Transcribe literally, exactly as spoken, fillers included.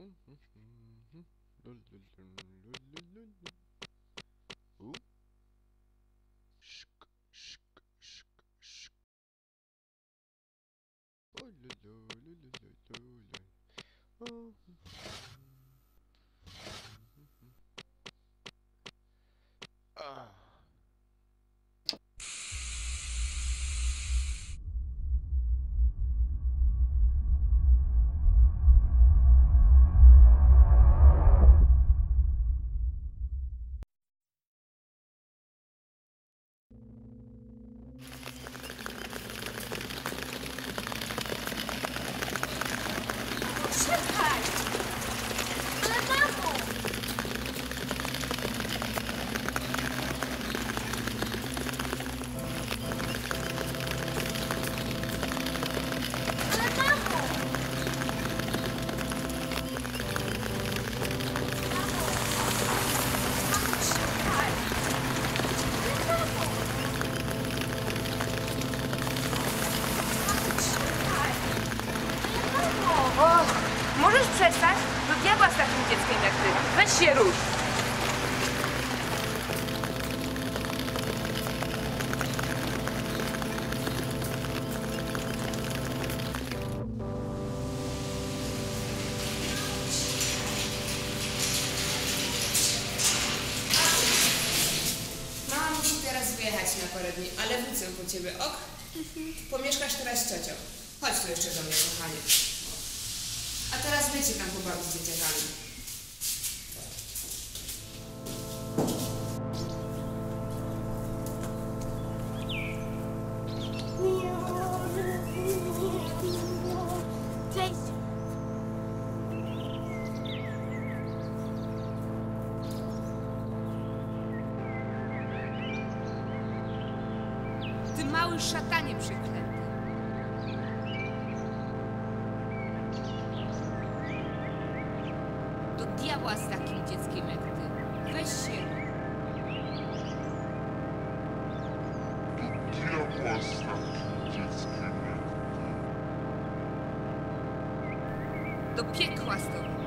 U. Szk, szk, szk, szk. O, lu, lu, lu, lu, lu, lu, lu. O. Ah. Czekaj! Ale mamo! Ale mamo! Mamo, czekaj! Ale mamo! Mamo, czekaj! Ale mamo! O, możesz przestać? Do diabła z takim dzieckiem jak ty. Weź się rusz. Mama musi teraz wyjechać na parę dni, ale wrócę po ciebie, ok? Pomieszkasz teraz z ciocią. Chodź tu jeszcze do mnie, kochanie. A teraz wy się tam pobawić z dzieciakami. Cześć! Ty mały szatanie przeklęty. Do diabła z takim dzieckiem jak ty. Weź się. Diabła z takim dzieckiem jak ty. Do piekła z tobą.